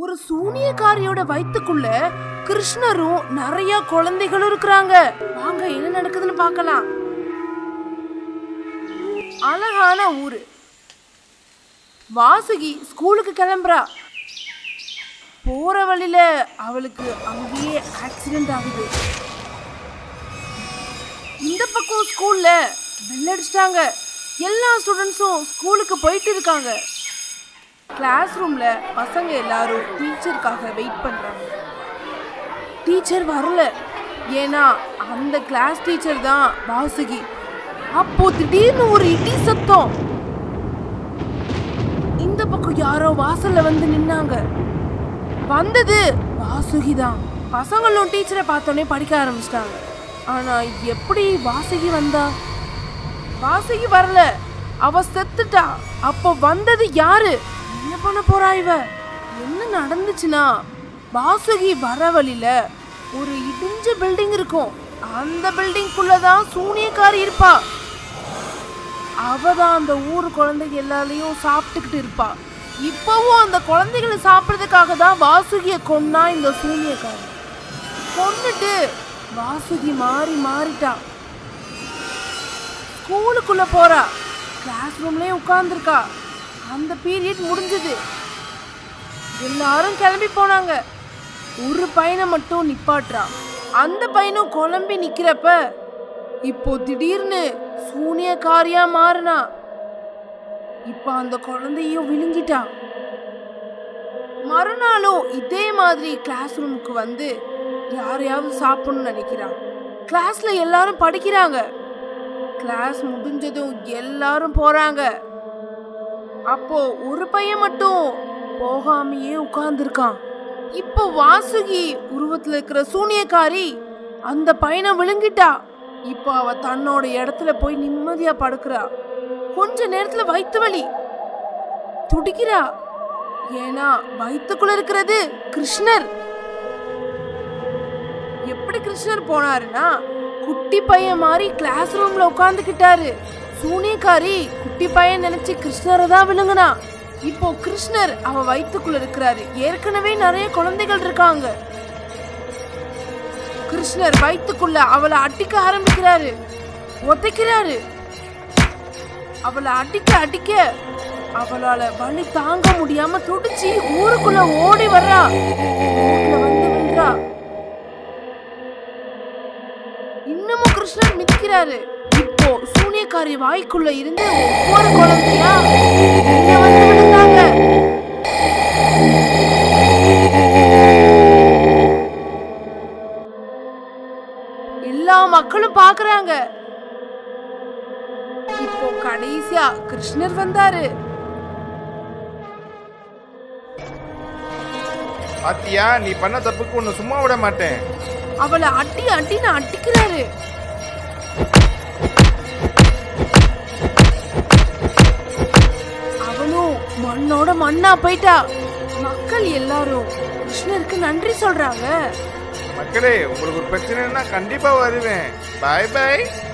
ஒரு சூனியக்காரியோட வயித்துக்குள்ள கிருஷ்ணரும் நிறைய குழந்தைகளும் இருக்கிறாங்க. வாங்க என்ன நடக்குதுன்னு பார்க்கலாம். அழகான ஊரு. வாசுகி ஸ்கூலுக்கு கிளம்புறா. போற வழியில அவளுக்கு அங்கேயே ஆக்சிடென்ட் ஆகுது. இந்த பக்கம் ஸ்கூல்ல பெல் அடிச்சிட்டாங்க. எல்லா ஸ்டூடெண்ட்ஸும் ஸ்கூலுக்கு போயிட்டு இருக்காங்க. கிளாஸ் ரூம்ல பசங்க எல்லாரும் டீச்சருக்காக வெயிட் பண்றாங்க. டீச்சர் வரல. ஏன்னா அந்த கிளாஸ் டீச்சர் தான் வாசுகி. அப்போ திடீர்னு ஒரு இடி சத்தம். இந்த பக்கம் யாரோ வாசல்ல வந்து நின்னாங்க. வந்தது வாசுகி தான். பசங்களும் டீச்சரை பார்த்தோன்னே படிக்க ஆரம்பிச்சிட்டாங்க. ஆனா எப்படி வாசுகி வந்தா? வாசுகி வரல, அவ செத்துட்டா. அப்போ வந்தது யாரு? என்ன பண்ண போறா இவ? என்ன நடந்துச்சுன்னா, வாசுகி வர வழியில ஒரு இடிஞ்ச பில்டிங் இருக்கும். அந்த பில்டிங்குள்ளதான் சூனியக்காரி இருப்பா. அவதான் அந்த ஊர் குழந்தைங்க எல்லாரையும் சாப்பிட்டுக்கிட்டு இருப்பா. இப்பவும் அந்த குழந்தைகளை சாப்பிட்றதுக்காக தான் வாசுகிய கொன்னா இந்த சூனியக்காரி. கொன்னுட்டு வாசுகி மாறிட்டா. ஸ்கூலுக்குள்ள போறா. கிளாஸ் ரூம்லயே உட்கார்ந்துருக்கா. அந்த பீரியட் முடிஞ்சது. எல்லாரும் கிளம்பி போனாங்க. ஒரு பையனை மட்டும் நிப்பாட்டுறான். அந்த பையனும் குழம்பி நிக்கிறப்ப இப்போ திடீர்னு சூனியக்காரியா மாறினா. இப்ப அந்த குழந்தையும் விழுங்கிட்டா. மறுநாளும் இதே மாதிரி கிளாஸ் ரூமுக்கு வந்து யாரையாவது சாப்பிடணும்னு நினைக்கிறான். கிளாஸ்ல எல்லாரும் படிக்கிறாங்க. கிளாஸ் முடிஞ்சதும் எல்லாரும் போறாங்க. அப்போ ஒரு பையன் மட்டும் போகாமையே உட்கார்ந்துருக்கான். இப்போ வாசுகி உருவத்துல இருக்கிற சூனியக்காரி அந்த பையனை விழுங்கிட்டா. இப்போ அவ தன்னோட இடத்துல போய் நிம்மதியா படுக்கிறா. கொஞ்ச நேரத்துல வயிற்று வலி. துடிக்கிறா. ஏன்னா வயிற்றுக்குள்ள இருக்கிறது கிருஷ்ணர். எப்படி கிருஷ்ணர் போனாருன்னா, குட்டி பையன் மாதிரி கிளாஸ் ரூம்ல உட்கார்ந்துக்கிட்டாரு. சூனியக்காரி குட்டி பையன் நினைச்சு கிருஷ்ணரை தான் விழுங்குனா. இப்போ கிருஷ்ணர் அவ வயிற்றுக்குள்ள இருக்கிறாரு. ஏற்கனவே நிறைய குழந்தைகள் இருக்காங்க. கிருஷ்ணர் வயிற்றுக்குள்ள அவளை அடிக்க ஆரம்பிக்கிறாரு. உதைக்கிறாரு. அவளை அடிக்க அவளால வலி தாங்க முடியாம துடிச்சு ஊருக்குள்ள ஓடி வர்றா. வந்து விழுறா. இன்னமும் கிருஷ்ணர் மிதிக்கிறாரு. இப்போ சூனியக்காரி வாய்க்குள்ள இருந்து ஒவ்வொரு குழந்தையா வந்து விழுந்தாங்க. எல்லா மக்களும் பாக்குறாங்க. இப்போ கடைசியா கிருஷ்ணர் வந்தாரு. பாத்தியா, நீ பண்ண தப்புக்கு ஒண்ணு சும்மா விட மாட்டேன். அவளை அடின்னு அடிக்கிறாரு. அவளும் மண்ணோட மண்ணா போயிட்டா. மக்கள் எல்லாரும் கிருஷ்ணருக்கு நன்றி சொல்றாங்க. மக்களே, உங்களுக்கு ஒரு பிரச்சனைன்னா கண்டிப்பா வருவேன். பாய் பாய்.